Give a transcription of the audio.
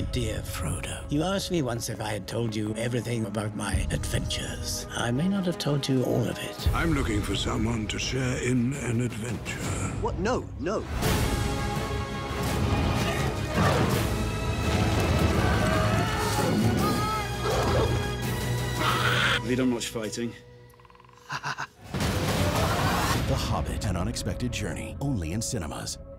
dear Frodo, you asked me once if I had told you everything about my adventures. I may not have told you all of it. I'm looking for someone to share in an adventure. What? No, no. Have you done much fighting? The Hobbit, An Unexpected Journey, only in cinemas.